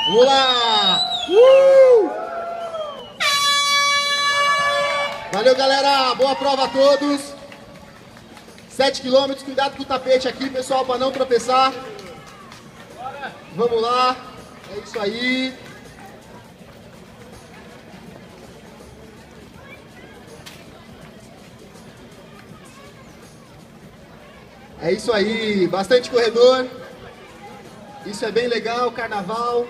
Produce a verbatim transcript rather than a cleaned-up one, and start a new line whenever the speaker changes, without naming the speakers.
Vamos lá! Uh! Valeu, galera! Boa prova a todos! sete quilômetros, cuidado com o tapete aqui, pessoal, para não tropeçar. Vamos lá! É isso aí! É isso aí! Bastante corredor. Isso é bem legal, carnaval.